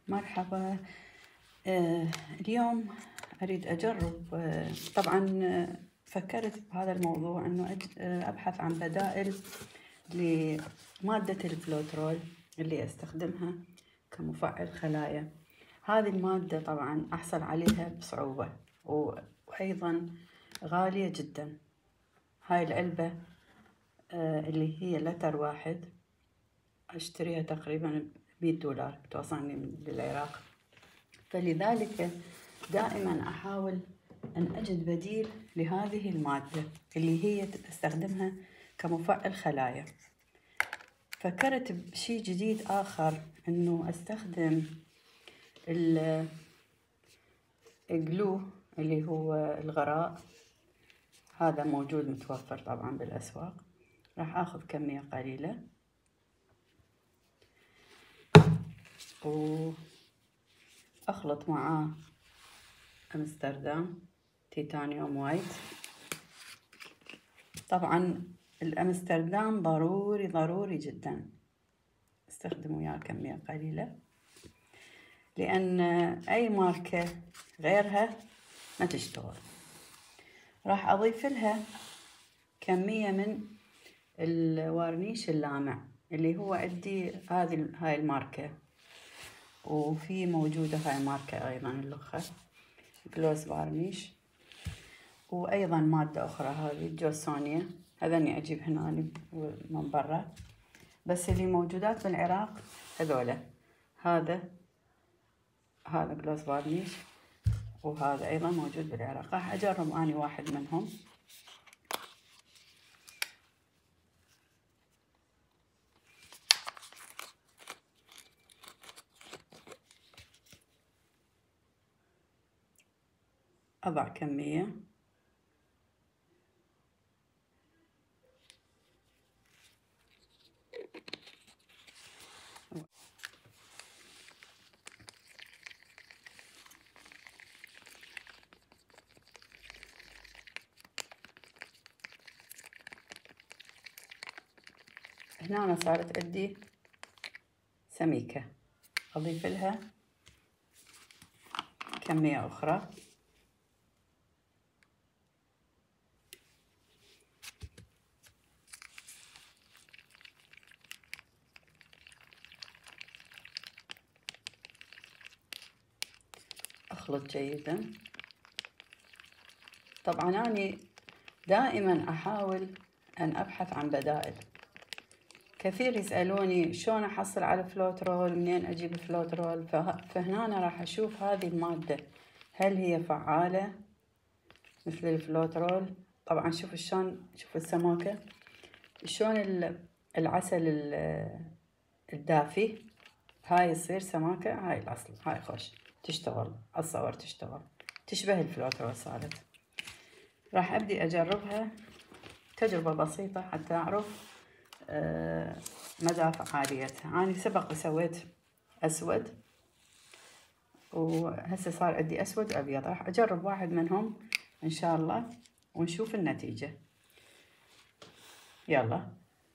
مرحبا. اليوم أريد أجرب. طبعا فكرت بهذا الموضوع أنه أبحث عن بدائل لمادة الفلوترول اللي أستخدمها كمفعل خلايا. هذه المادة طبعا أحصل عليها بصعوبة وأيضا غالية جدا. هاي العلبة اللي هي لتر واحد أشتريها تقريبا $100 توصلني من العراق. فلذلك دائما أحاول أن أجد بديل لهذه المادة اللي هي استخدمها كمفعل خلايا. فكرت بشيء جديد آخر، أنه أستخدم الجلو اللي هو الغراء. هذا موجود متوفر طبعا بالأسواق. راح أخذ كمية قليلة وأخلط معاه أمستردام تيتانيوم وايت. طبعا الأمستردام ضروري جدا استخدموا وياه كمية قليلة، لأن أي ماركة غيرها ما تشتغل. راح أضيف لها كمية من الوارنيش اللامع اللي هو عندي هاي الماركة، وفي موجودة هاي الماركة أيضا اللخة جلوس وارنيش، وأيضا مادة أخرى هذه جوسونيا. هذني أجيب هنا من برا، بس اللي موجودات بالعراق هذولا. هذا جلوس وارنيش، وهذا أيضا موجود بالعراق. راح أجرب أني واحد منهم. أضع كمية هنا. أنا صارت عندي سميكة، أضيف لها كمية أخرى. أخلط جيدا. طبعا أنا دائما أحاول أن أبحث عن بدائل. كثير يسألوني شلون أحصل على فلوترول، منين أجيب فلوترول. فهنا أنا راح أشوف هذه المادة هل هي فعالة مثل الفلوترول. طبعا شوف شلون، شوف السماكة، شلون العسل الدافي. هاي يصير سماكة، هاي الأصل، هاي خوش تشتغل، أتصور تشتغل تشبه الفلوترول صارت. راح أبدي أجربها تجربة بسيطة حتى أعرف مدى فعاليتها. أنا سبق وسويت أسود، وهسه صار عندي أسود وأبيض. راح أجرب واحد منهم إن شاء الله ونشوف النتيجة. يلا.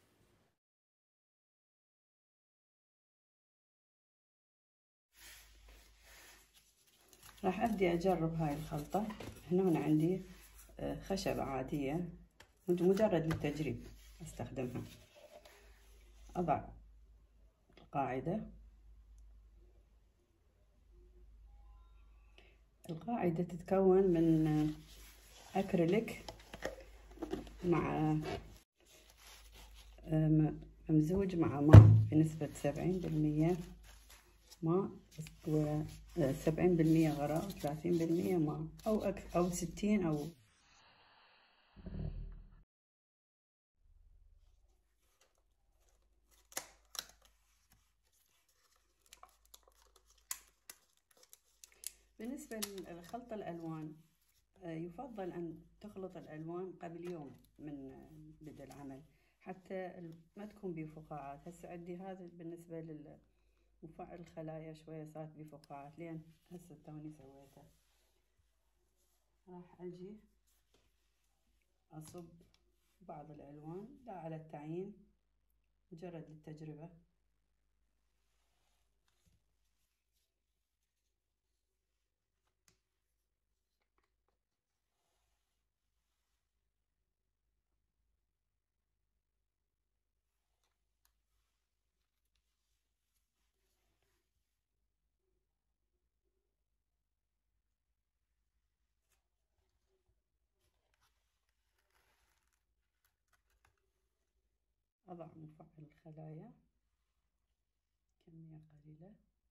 راح أبدي أجرب هاي الخلطة. هنا عندي خشبة عادية مجرد للتجريب أستخدمها. أضع القاعدة. القاعدة تتكون من أكريليك مع ممزوج مع ماء بنسبة 70% ماء و70% غراء و30% ماء، أو 60 أو. بالنسبة لخلط الألوان، يفضل أن تخلط الألوان قبل يوم من بدء العمل حتى ما تكون بفقاعات. هسه عندي هذا بالنسبة للمفعل الخلايا شوية صارت بفقاعات، لين هسه توني سويته. راح أجي أصب بعض الألوان، لا على التعيين، مجرد للتجربة. أضع مفعل الخلايا كمية قليلة.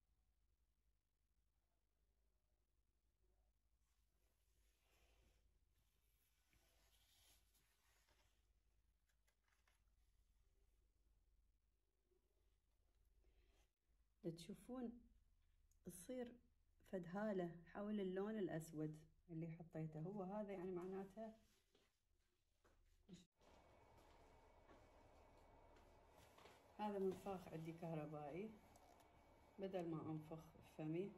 تشوفون تصير فد هالة حول اللون الأسود اللي حطيته، هو هذا يعني معناته هذا منفاخ عندي كهربائي، بدل ما أنفخ فمي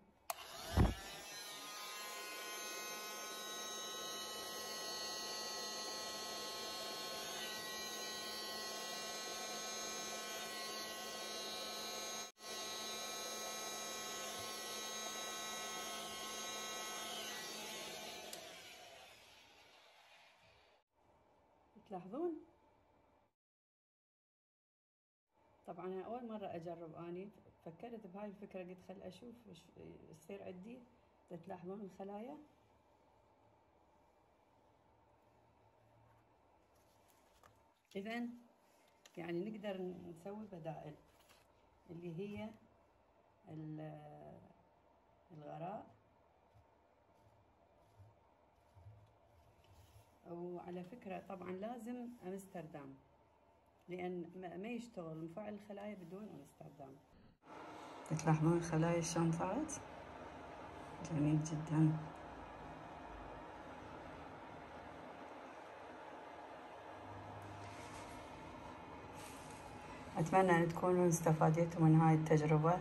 تلاحظون. طبعا أنا أول مرة أجرب، أني فكرت بهاي الفكرة، قلت خل أشوف إيش يصير عندي. تلاحظون الخلايا، إذن يعني نقدر نسوي بدائل اللي هي الغراء. وعلى فكرة طبعا لازم أمستردام، لأن ما يشتغل مفعل الخلايا بدون أمستردام. تلاحظون الخلايا شلون طلعت؟ جميل جدا. أتمنى أن تكونوا استفادتوا من هاي التجربة،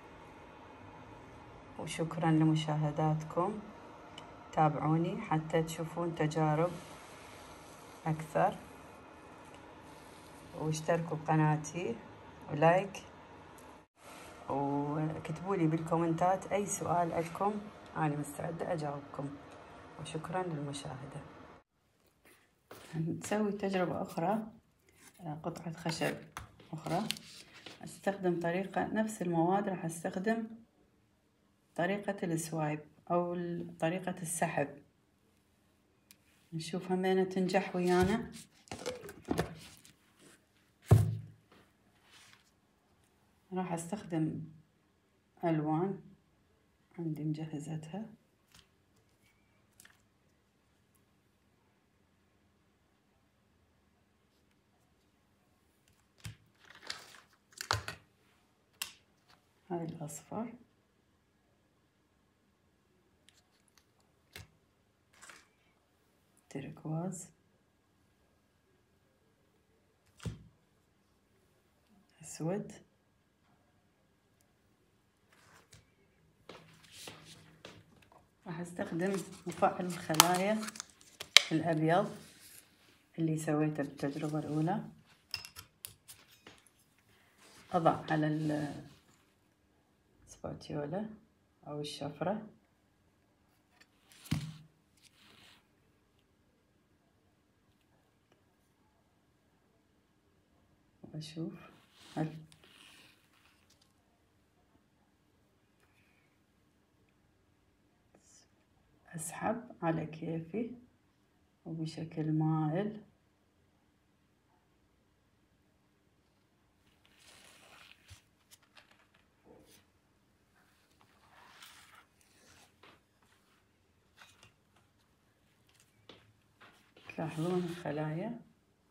وشكرا لمشاهداتكم. تابعوني حتى تشوفون تجارب أكثر، واشتركوا بقناتي ولايك، وكتبوا لي بالكومنتات أي سؤال عندكم، أنا مستعدة أجاوبكم. وشكرا للمشاهدة. نسوي تجربة أخرى، قطعة خشب أخرى. أستخدم طريقة نفس المواد، راح أستخدم طريقة السوايب أو طريقة السحب. نشوف همينة تنجح ويانا. راح أستخدم ألوان عندي مجهزتها. هاي الأصفر، تركواز، أسود، راح أستخدم مفعل الخلايا الأبيض اللي سويته بالتجربة الأولى. أضع على السباتيولا أو الشفرة، وأشوف هل أسحب على كيفي وبشكل مائل. تلاحظون الخلايا،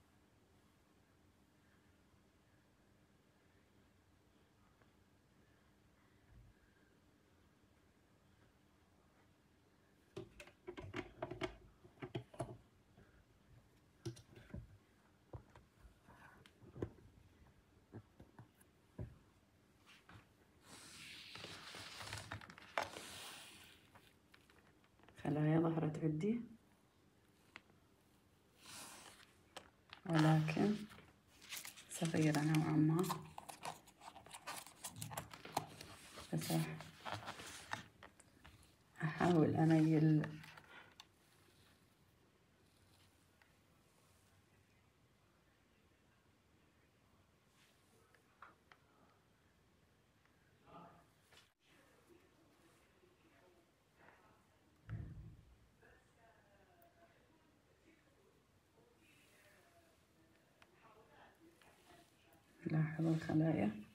خلايا ظهرت عندي، ولكن صغيرة نوعا ما، بس راح أحاول أميل لاحظوا الخلايا.